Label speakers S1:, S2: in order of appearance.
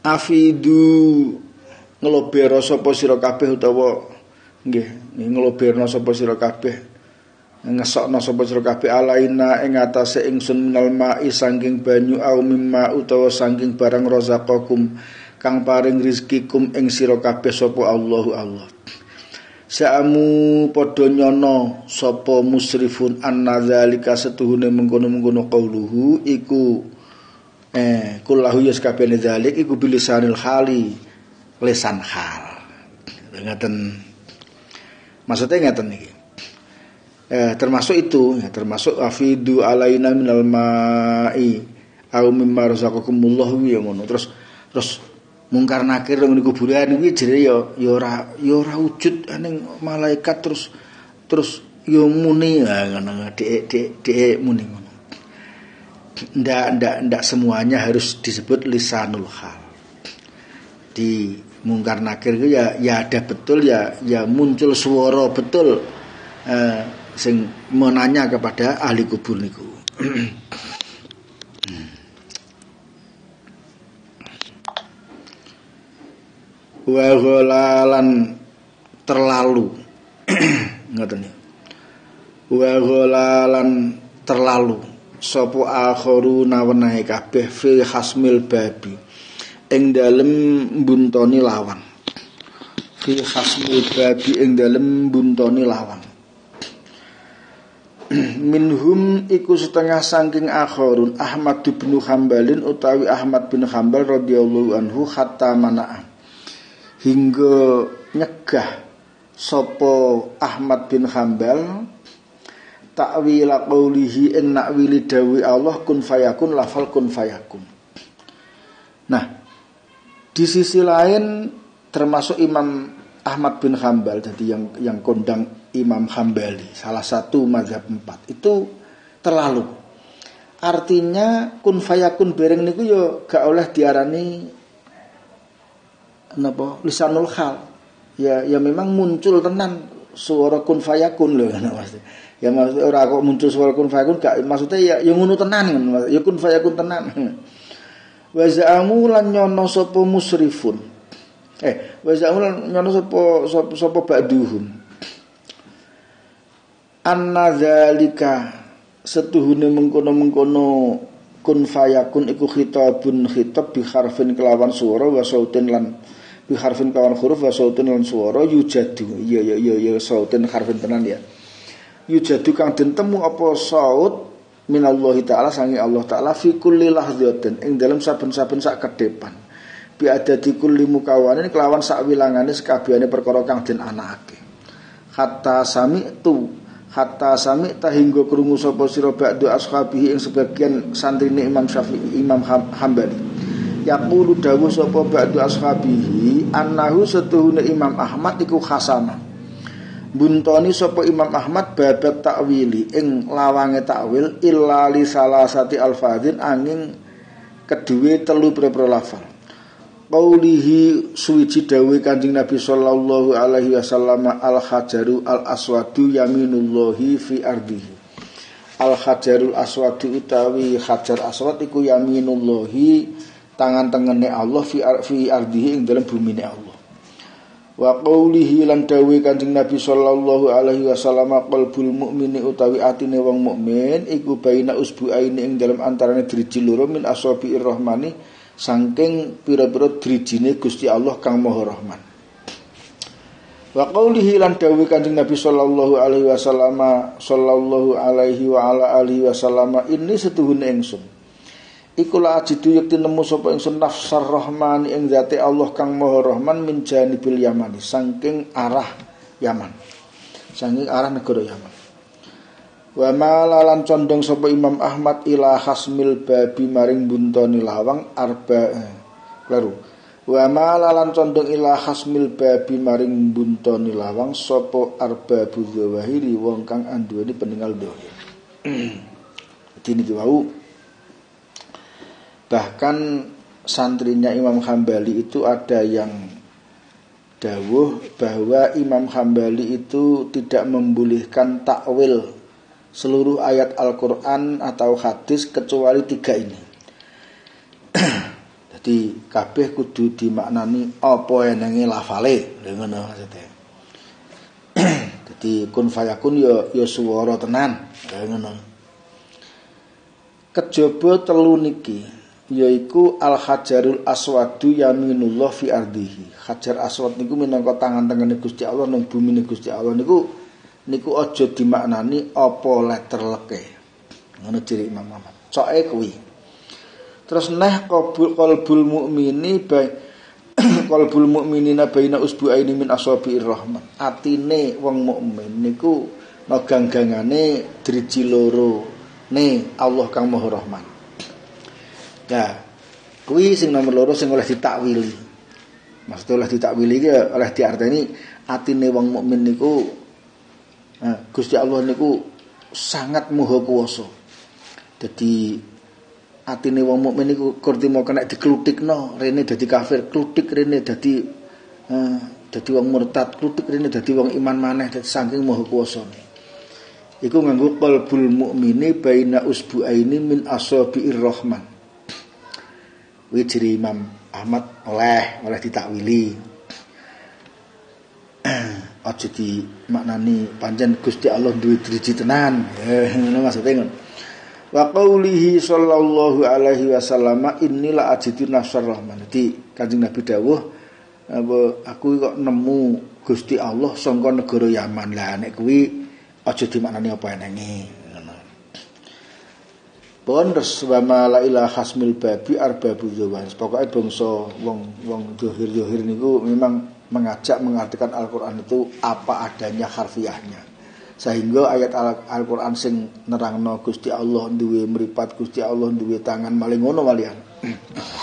S1: afidu ngelobero sapa sira kabeh utawa nggih ngelobero sapa sira kabeh ngesokno sapa sira kabeh alaina ing atase ingsun minal ma'i saking banyu au mimma utawa saking barang razaqakum kang paring rizkikum ing sira kabeh sapa Allahu Allah. Sa'amu padha nyono sapa musrifun annadzalika setuhune mengkono-mengkono qauluhu iku kullahu yaskabene dzalik iku bilisanil khali lisan hal. Ngaten maksudnya ngaten iki. Termasuk itu ya, termasuk afidu alaina minal ma'i au mimma razaqakumullah ya ngono. Terus mungkar nakir nang kuburan iki jere ya ora wujud ning malaikat terus yo muni ngono dhek muni ngono. Ndak semuanya harus disebut lisanul hal. Di mungkar nakir itu ya ada betul ya muncul suara betul sing menanya kepada ahli kubur niku. Wa ghalalan terlalu ngoten ya. Wa ghalalan terlalu sapa akharuna wenehe kabeh fi hasmil babi ing dalem mbuntoni lawan. Fi hasmil babi ing dalem mbuntoni lawan. Minhum iku setengah saking akharun Ahmad bin Hambalin utawi Ahmad bin Hambal radhiyallahu anhu hatta mana'an hingga nyegah sapa Ahmad bin Hambal ta'wil qaulihi in na'wili dawi Allah kun fayakun lafal kun fayakun. Nah, di sisi lain termasuk Imam Ahmad bin Hambal jadi yang kondang Imam Hambali salah satu mazhab 4 itu terlalu. Artinya kun fayakun bareng niku yo gak oleh diarani napa lisanul hal. Ya memang muncul tenan suara kun fayakun lho maksudnya. Ya maksudnya ora kok muncul suara kun fayakun gak maksudnya ya ngono tenan ya kun fayakun tenan. Wa za'amu lan nyono sapa musrifun. Wa za'amu lan nyono sapa ba'duhum. Anna dzalika setuhune mengkono-mengkono kun fayakun iku khitabun khitab bi harfin kelawan swara wa sautin lan bi harfin kelawan huruf wa sautin lan swara yujadu ya sautin harfin tenan ya yujadu kang den temu apa saut minallahi taala sangi Allah taala fi kulli lahzatin ing dalam saben-saben sak kedepan bi adati kulli mukawanin kelawan sak wilangane sekabehane perkara kang den anakake hatta sami tahinggo krungu sapa sira ba'du ashabihi ing sebagian santrine Imam Syafi'i Imam Hambali yaqulu dawuh sapa ba'du ashabihi annahu setuhune Imam Ahmad iku khasama buntoni sapa Imam Ahmad babat takwili ing lawange takwil illa li salasati alfadzin angin kedue telu pira-pira lafal qaulihi suwiji dawuh Kanjeng Nabi sallallahu alaihi wasallam al-hajaru al-aswadu yaminullahi fi ardihi. Al-hajarul aswadu utawi hajar aswad iku yaminullahi tangan tengene Allah fi ardihi ing dalam bumine Allah. Wa qaulihi lan dawuh Kanjeng Nabi sallallahu alaihi wasallam qalbul mukmini utawi atine wong mukmin iku baina usbu'aini ing dalam antarane driji loro min asabiir rahmani saking pira-pira drijine Gusti Allah kang Maha Rahman. Wa qaulihi lan dawuh Kanjeng Nabi sallallahu alaihi wasallam sallallahu alaihi wa ala alihi wasallam ini setuhune ingsun iku la ajidu yakti nemu sapa ingsun nafsar rahman ing zate Allah kang Maha Rahman min janibil yamani saking arah Yaman saking arah negara Yaman. Wa malalan condong sapa Imam Ahmad ila hasmil babi maring buntoni lawang Wa malalan condong ila hasmil babi maring buntoni lawang sapa arbabu zawahiri wong kang anduweni peninggal dohir. Dene wau bahkan santrinya Imam Hambali itu ada yang dawuh bahwa Imam Hambali itu tidak membolehkan takwil seluruh ayat Al-Quran atau hadis kecuali 3 ini. Jadi kabeh kudu dimaknani apa enenge lafale, lha ngono maksude. Jadi kun fayakun ya swara tenan, lha ngono. Kejaba telu niki yaiku al hajarul aswadu yaminullah fi ardihi. Hajar aswad niku minangka tangan tengene Gusti Allah nang bumine Gusti Allah niku aja dimaknani apa letter leke. Ngono ciri Imam Ahmad. Coke kuwi. Terus neh qalbul mukmini qalbul mukminina baina usbu'aini min asabi'ir rahman. Atine wong mukmin niku naganggangane driji loro ne Allah kang Maha Rahman. Ya, kuwi sing nomor loro sing oleh ditakwili. Maksudnya oleh ditakwili iki oleh diarteni atine wong mukmin niku Gusti Allah niku sangat maha kuwasa. Dadi atine wong mukmin niku kurtimo kena dikluthikno, rene dadi kafir, kluthik rene dadi wong murtad, kluthik rene dadi wong iman maneh, dadi saking maha kuwasane. Iku nganggo qalbul mukmini baina usbu'aini min asabi'ir rahman. Wijri Imam Ahmad oleh ditakwili. Aja di maknani pancen Gusti Allah duwe driji tenan. Ngono maksude ngono. Wa qaulihi sallallahu alaihi wasallam innila ajidu nafsar rahman. Dadi Kanjeng Nabi dawuh aku kok nemu Gusti Allah saka negara Yaman. Lah nek kuwi aja dimaknani apa enenge. Bonres wa ma la ilaha hasmil babi arbabu zawan. Pokoke bangsa wong zahir-zahir niku memang mengajak mengartikan Al-Qur'an itu apa adanya harfiahnya. Sehingga ayat Al-Qur'an sing nerangno Gusti Allah duwe mripat, Gusti Allah duwe tangan maling ngono walian.